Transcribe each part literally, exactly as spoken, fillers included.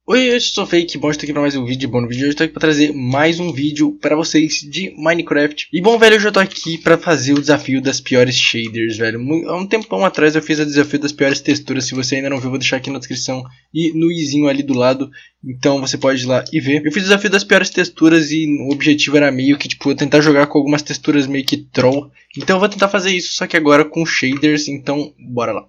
Oi, eu sou o Fake, bom estar aqui para mais um vídeo. Bom, no vídeo de hoje eu estou aqui para trazer mais um vídeo para vocês de Minecraft. E bom, velho, eu já estou aqui para fazer o desafio das piores shaders, velho. Há um tempão atrás eu fiz o desafio das piores texturas. Se você ainda não viu, eu vou deixar aqui na descrição e no izinho ali do lado. Então você pode ir lá e ver. Eu fiz o desafio das piores texturas e o objetivo era meio que, tipo, eu tentar jogar com algumas texturas meio que troll. Então eu vou tentar fazer isso, só que agora com shaders, então bora lá.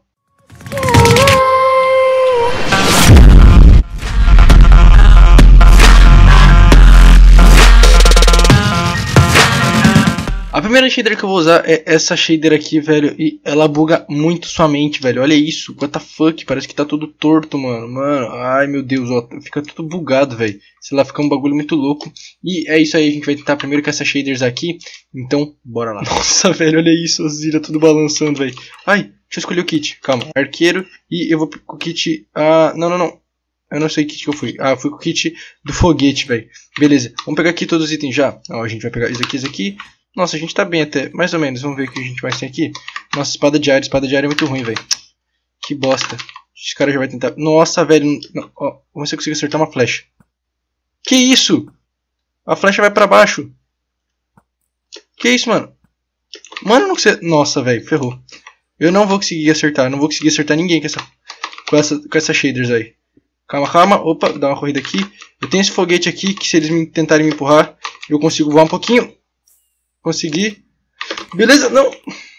A primeira shader que eu vou usar é essa shader aqui, velho, e ela buga muito sua mente, velho. Olha isso, what the fuck, parece que tá tudo torto, mano. Mano, ai meu Deus, ó, fica tudo bugado, velho. Sei lá, fica um bagulho muito louco. E é isso aí, a gente vai tentar primeiro com essas shaders aqui. Então, bora lá. Nossa, velho, olha isso, os Zira tudo balançando, velho. Ai, deixa eu escolher o kit, calma. Arqueiro, e eu vou com o kit... Ah, não, não, não. Eu não sei que kit que eu fui. Ah, eu fui com o kit do foguete, velho. Beleza, vamos pegar aqui todos os itens já. Ó, a gente vai pegar isso aqui, isso aqui. Nossa, a gente tá bem até, mais ou menos. Vamos ver o que a gente mais tem aqui. Nossa, espada de ar, espada de ar é muito ruim, velho. Que bosta. Esse cara já vai tentar... Nossa, velho. Não, ó, vamos ver se eu consigo acertar uma flecha. Que isso? A flecha vai pra baixo. Que isso, mano? Mano, não consigo... Nossa, velho, ferrou. Eu não vou conseguir acertar. Não vou conseguir acertar ninguém com essa, com essa, com essa shaders aí. Calma, calma. Opa, dá uma corrida aqui. Eu tenho esse foguete aqui que se eles me tentarem me empurrar, eu consigo voar um pouquinho. Consegui. Beleza, não. O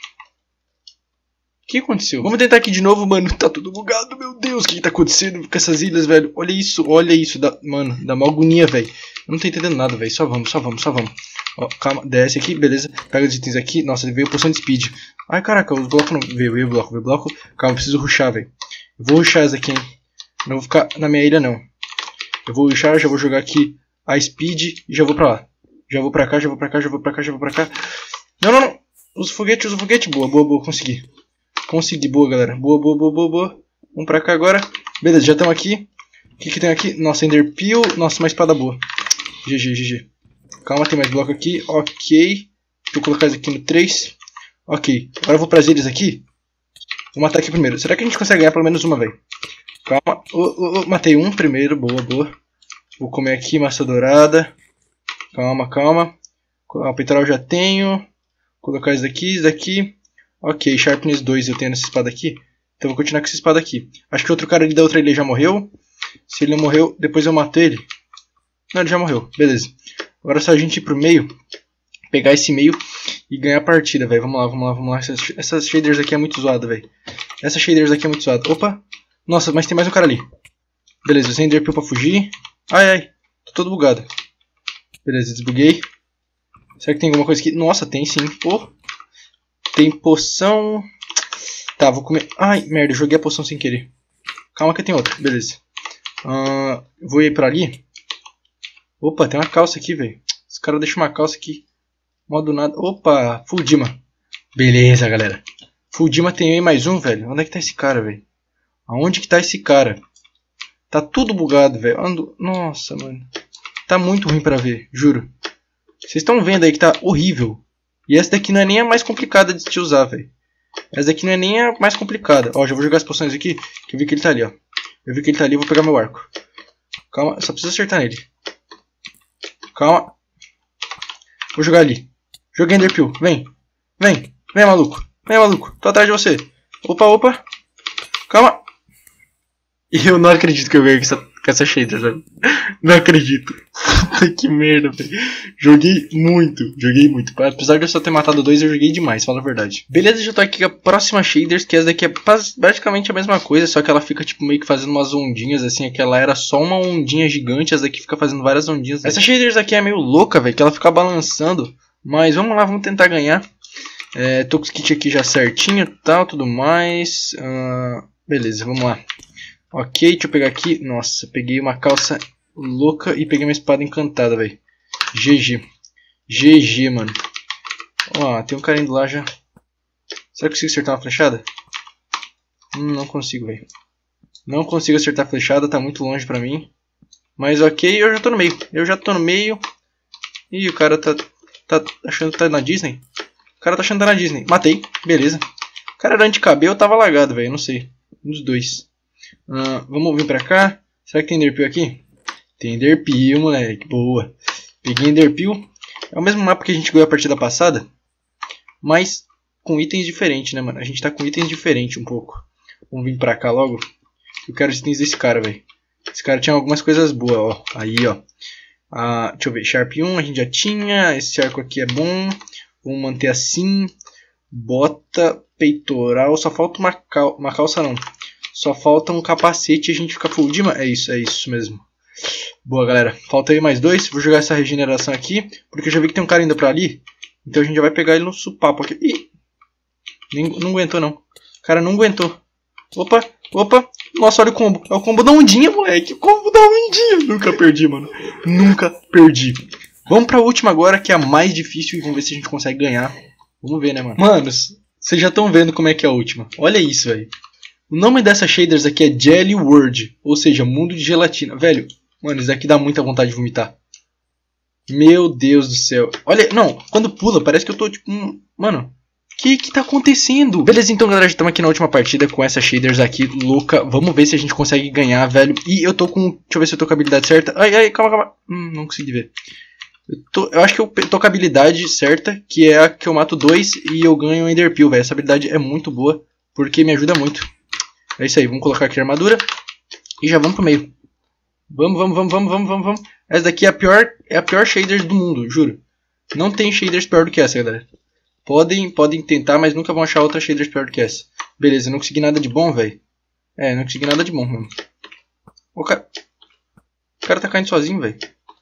que aconteceu? Vamos tentar aqui de novo, mano. Tá tudo bugado, meu Deus. O que tá acontecendo com essas ilhas, velho? Olha isso, olha isso. Dá... Mano, dá uma agonia, velho. Eu não tô entendendo nada, velho. Só vamos, só vamos, só vamos. Ó, calma, desce aqui, beleza. Pega os itens aqui. Nossa, veio poção de speed. Ai, caraca, os blocos não... Veio, veio bloco, veio bloco. Calma, preciso rushar, velho. Eu vou rushar essa aqui, hein. Não vou ficar na minha ilha, não. Eu vou rushar, já vou jogar aqui a speed e já vou pra lá. Já vou pra cá, já vou pra cá, já vou pra cá, já vou pra cá. Não, não, não. Usa o foguete, usa o foguete. Boa, boa, boa. Consegui. Consegui, boa, galera. Boa, boa, boa, boa, boa. Vamos pra cá agora. Beleza, já estamos aqui. O que que tem aqui? Nossa, Ender Peel. Nossa, uma espada boa. G G, G G. Calma, tem mais bloco aqui. Ok. Deixa eu colocar isso aqui no três. Ok. Agora eu vou pras ilhas aqui. Vou matar aqui primeiro. Será que a gente consegue ganhar pelo menos uma, velho? Calma. Oh, oh, oh. Matei um primeiro. Boa, boa. Vou comer aqui massa dourada. Calma, calma. O peitoral já tenho. Vou colocar isso daqui, isso daqui. Ok, Sharpness dois eu tenho nessa espada aqui. Então eu vou continuar com essa espada aqui. Acho que o outro cara ali da outra ilha já morreu. Se ele não morreu, depois eu mato ele. Não, ele já morreu. Beleza. Agora é só a gente ir pro meio. Pegar esse meio e ganhar a partida, velho. Vamos lá, vamos lá, vamos lá. Essas, essas shaders aqui é muito zoada, velho. Essas shaders aqui é muito zoada. Opa. Nossa, mas tem mais um cara ali. Beleza, sem Ender Peel pra fugir. Ai, ai. Tô todo bugado. Beleza, desbuguei. Será que tem alguma coisa aqui? Nossa, tem sim. Pô. Tem poção. Tá, vou comer. Ai, merda, joguei a poção sem querer. Calma que tem outra. Beleza. Uh, vou ir pra ali. Opa, tem uma calça aqui, velho. Os caras deixam uma calça aqui. Modo nada. Opa, Full Dima. Beleza, galera. Full Dima tem aí mais um, velho. Onde é que tá esse cara, velho? Aonde que tá esse cara? Tá tudo bugado, velho. Ando... Nossa, mano. Tá muito ruim pra ver, juro. Vocês estão vendo aí que tá horrível. E essa daqui não é nem a mais complicada de se usar, velho. Essa daqui não é nem a mais complicada. Ó, já vou jogar as poções aqui. Que eu vi que ele tá ali, ó. Eu vi que ele tá ali, eu vou pegar meu arco. Calma, só preciso acertar nele. Calma. Vou jogar ali. Joguei Ender Peel. Vem. Vem. Vem, maluco. Vem, maluco. Tô atrás de você. Opa, opa. Calma. E eu não acredito que eu ganhei com essa, com essa shader, velho. Não acredito. Que merda, velho. Joguei muito, joguei muito. Apesar de eu só ter matado dois, eu joguei demais, fala a verdade. Beleza, já tô aqui com a próxima shaders, que essa daqui é basicamente a mesma coisa, só que ela fica tipo meio que fazendo umas ondinhas, assim. Aquela era só uma ondinha gigante, essa daqui fica fazendo várias ondinhas. Essa shaders aqui é meio louca, velho, que ela fica balançando. Mas vamos lá, vamos tentar ganhar. É, tô com os kits aqui já certinho e tal, tudo mais. Uh, beleza, vamos lá. Ok, deixa eu pegar aqui. Nossa, peguei uma calça louca e peguei uma espada encantada, velho. G G. G G, mano. Ó, tem um cara indo lá já. Será que eu consigo acertar uma flechada? Hum, não consigo, velho. Não consigo acertar a flechada, tá muito longe pra mim. Mas ok, eu já tô no meio. Eu já tô no meio. Ih, o cara tá, tá achando que tá na Disney. O cara tá achando que tá na Disney. Matei, beleza. O cara era anti-cabelo, eu tava lagado, velho, não sei. Um dos dois. Uh, vamos vir pra cá. Será que tem Enderpeel aqui? Tem Enderpeel, moleque. Boa. Peguei Enderpeel. É o mesmo mapa que a gente ganhou a partida passada. Mas com itens diferentes, né, mano? A gente tá com itens diferentes um pouco. Vamos vir pra cá logo. Eu quero os itens desse cara, velho. Esse cara tinha algumas coisas boas, ó. Aí, ó. Ah, deixa eu ver. Sharp um a gente já tinha. Esse arco aqui é bom. Vamos manter assim. Bota, peitoral. Só falta uma, cal uma calça, não. Só falta um capacete e a gente fica full de... É isso, é isso mesmo. Boa, galera. Falta aí mais dois. Vou jogar essa regeneração aqui. Porque eu já vi que tem um cara indo pra ali. Então a gente já vai pegar ele no supapo aqui. Ih! Nem, não aguentou, não. O cara não aguentou. Opa, opa. Nossa, olha o combo. É o combo da ondinha, moleque. O combo da ondinha. Nunca perdi, mano. Nunca perdi. Vamos pra última agora, que é a mais difícil. E vamos ver se a gente consegue ganhar. Vamos ver, né, mano? Manos, vocês já estão vendo como é que é a última. Olha isso, velho. O nome dessas shaders aqui é Jelly World. Ou seja, mundo de gelatina. Velho, mano, isso daqui dá muita vontade de vomitar. Meu Deus do céu. Olha, não, quando pula, parece que eu tô tipo... Hum, mano, o que que tá acontecendo? Beleza, então, galera, já estamos aqui na última partida com essas shaders aqui, louca. Vamos ver se a gente consegue ganhar, velho. E eu tô com... Deixa eu ver se eu tô com a habilidade certa. Ai, ai, calma, calma. Hum, não consegui ver. Eu, tô, eu acho que eu tô com a habilidade certa, que é a que eu mato dois e eu ganho o Enderpeel, velho. Essa habilidade é muito boa, porque me ajuda muito. É isso aí, vamos colocar aqui a armadura e já vamos pro meio. Vamos, vamos, vamos, vamos, vamos, vamos, vamos. Essa daqui é a pior, é a pior shader do mundo, juro. Não tem shaders pior do que essa, galera. Podem, podem tentar, mas nunca vão achar outra shaders pior do que essa. Beleza, não consegui nada de bom, velho. É, não consegui nada de bom mesmo. O cara, o cara tá caindo sozinho, velho.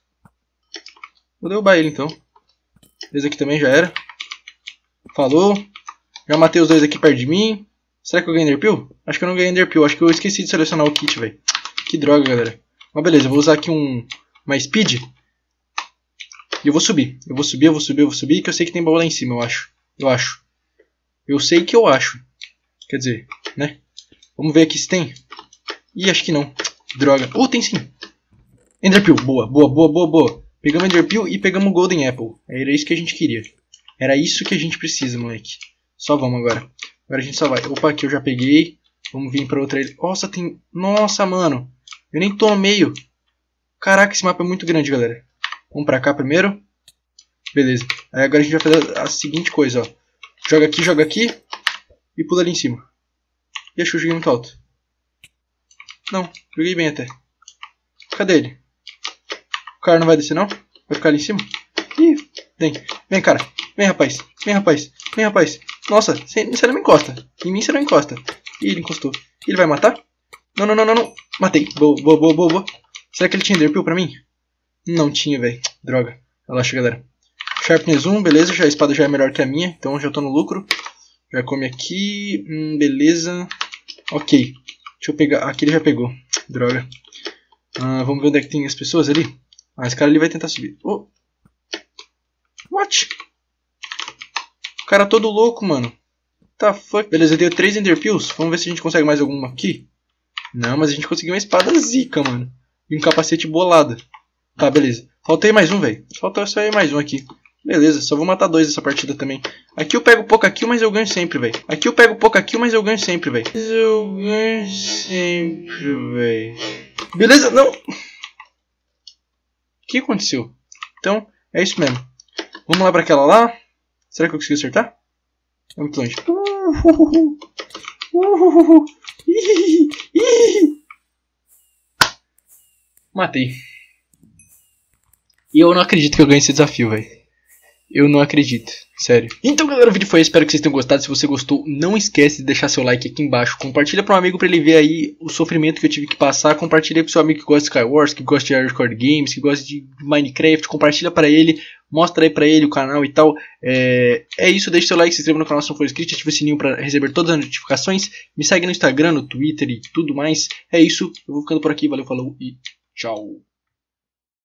Vou derrubar ele, então. Esse aqui também já era. Falou. Já matei os dois aqui perto de mim. Será que eu ganhei Enderpeel? Acho que eu não ganhei Enderpeel. Acho que eu esqueci de selecionar o kit, velho. Que droga, galera. Mas beleza, eu vou usar aqui um... uma speed. E eu vou subir. Eu vou subir, eu vou subir, eu vou subir. Que eu sei que tem baú lá em cima, eu acho. Eu acho. Eu sei que eu acho. Quer dizer, né? Vamos ver aqui se tem. Ih, acho que não. Droga. Oh, tem sim. Enderpeel. Boa, boa, boa, boa, boa. Pegamos Enderpeel e pegamos Golden Apple. Era isso que a gente queria. Era isso que a gente precisa, moleque. Só vamos agora. Agora a gente só vai. Opa, aqui eu já peguei. Vamos vir pra outra ilha. Nossa, tem... Nossa, mano. Eu nem tô no meio. Caraca, esse mapa é muito grande, galera. Vamos pra cá primeiro. Beleza. Aí agora a gente vai fazer a seguinte coisa, ó. Joga aqui, joga aqui. E pula ali em cima. E acho que eu joguei muito alto. Não, joguei bem até. Cadê ele? O cara não vai descer, não? Vai ficar ali em cima? Ih, vem. Vem, cara. Vem, rapaz. Vem, rapaz. Vem, rapaz. Nossa, você não me encosta. Em mim você não encosta. Ih, ele encostou. Ele vai matar? Não, não, não, não, não. Matei. Boa, boa, boa, boa, boa. Será que ele tinha Enderpeel pra mim? Não tinha, velho. Droga. Relaxa, galera. Sharpness um, beleza. Já, a espada já é melhor que a minha. Então já tô no lucro. Já come aqui. Hum, beleza. Ok. Deixa eu pegar. Aqui ele já pegou. Droga. Ah, vamos ver onde é que tem as pessoas ali. Ah, esse cara ali vai tentar subir. Oh. What? O cara todo louco, mano. Tá fuck. Beleza, eu tenho três Enderpeels. Vamos ver se a gente consegue mais alguma aqui. Não, mas a gente conseguiu uma espada zica, mano. E um capacete bolado. Tá, beleza. Faltei mais um, velho. Faltou só aí mais um aqui. Beleza, só vou matar dois dessa partida também. Aqui eu pego pouca kill, mas eu ganho sempre, velho. Aqui eu pego pouca kill, mas eu ganho sempre, velho. Mas eu ganho sempre, velho. Beleza, não. O que aconteceu? Então, é isso mesmo. Vamos lá pra aquela lá. Será que eu consegui acertar? É muito longe. Uhuhu. Uhuhu. Ih, ih. Matei. E eu não acredito que eu ganhei esse desafio, velho. Eu não acredito, sério. Então, galera, o vídeo foi esse. Espero que vocês tenham gostado. Se você gostou, não esquece de deixar seu like aqui embaixo. Compartilha para um amigo para ele ver aí o sofrimento que eu tive que passar. Compartilha com seu amigo que gosta de Skywars, que gosta de Hardcore Games, que gosta de Minecraft. Compartilha para ele. Mostra aí para ele o canal e tal. É, é isso. Deixa seu like, se inscreva no canal se não for inscrito. Ative o sininho para receber todas as notificações. Me segue no Instagram, no Twitter e tudo mais. É isso. Eu vou ficando por aqui. Valeu, falou e tchau.